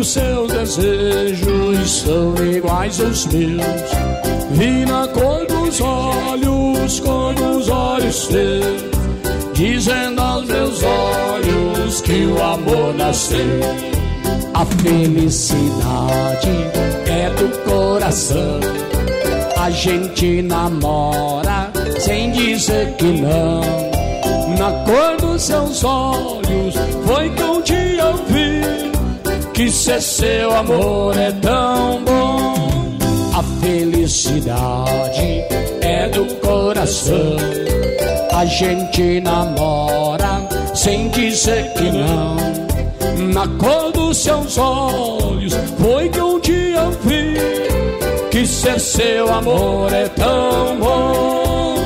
seus desejos são iguais aos meus. Vi na cor dos olhos, cor dos olhos seus, dizendo aos meus olhos que o amor nasceu. A felicidade é do coração. A gente namora sem dizer que não. Na cor dos seus olhos foi que um dia eu vi que ser seu amor é tão bom. A felicidade é do coração. A gente namora sem dizer que não. Na cor dos seus olhos foi que um dia eu vi que ser seu amor é tão bom.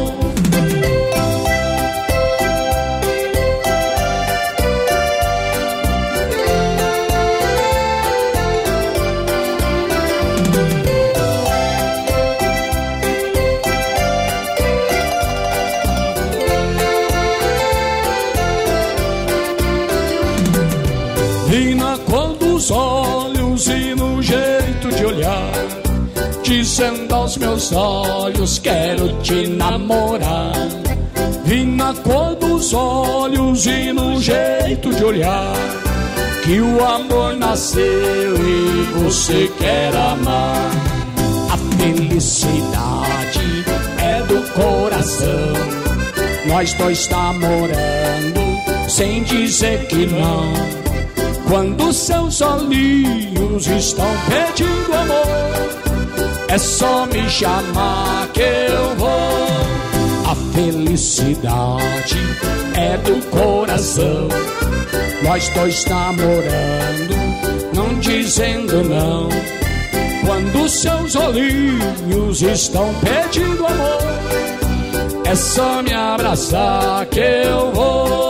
Vi na cor dos olhos e no jeito de olhar, dizendo aos meus olhos quero te namorar. Vi na cor dos olhos e no jeito de olhar que o amor nasceu e você quer amar. A felicidade é do coração. Nós dois namorando sem dizer que não. Quando seus olhinhos estão pedindo amor, é só me chamar que eu vou. A felicidade é do coração. Nós dois namorando, não dizendo não. Quando seus olhinhos estão pedindo amor, é só me abraçar que eu vou.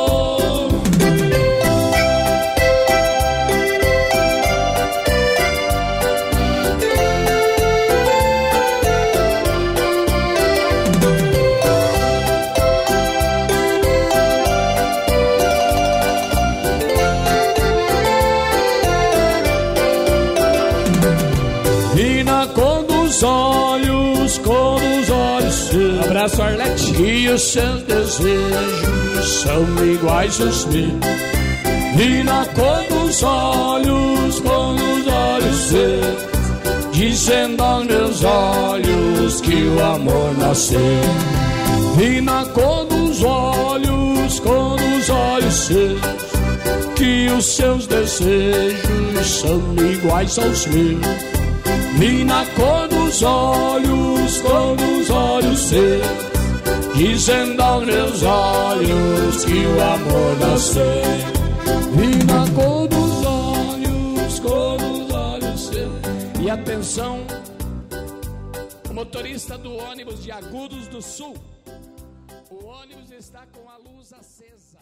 E na cor dos olhos seus, abraço Arlete, e os seus desejos são iguais aos meus. E na cor dos olhos seus, dizendo aos meus olhos que o amor nasceu. E na cor dos olhos seus, que os seus desejos são iguais aos meus. E na cor dos olhos seus, dizendo aos meus olhos que o amor nasceu. E na cor dos olhos seus. E atenção, o motorista do ônibus de Agudos do Sul, o ônibus está com a luz acesa.